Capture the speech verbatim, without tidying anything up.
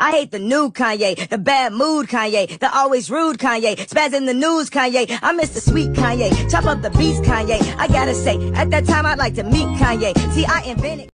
I hate the new Kanye, the bad mood Kanye, the always rude Kanye, spaz in the news Kanye. I miss the sweet Kanye, chop up the beats Kanye. I gotta say, at that time I'd like to meet Kanye. See, I invented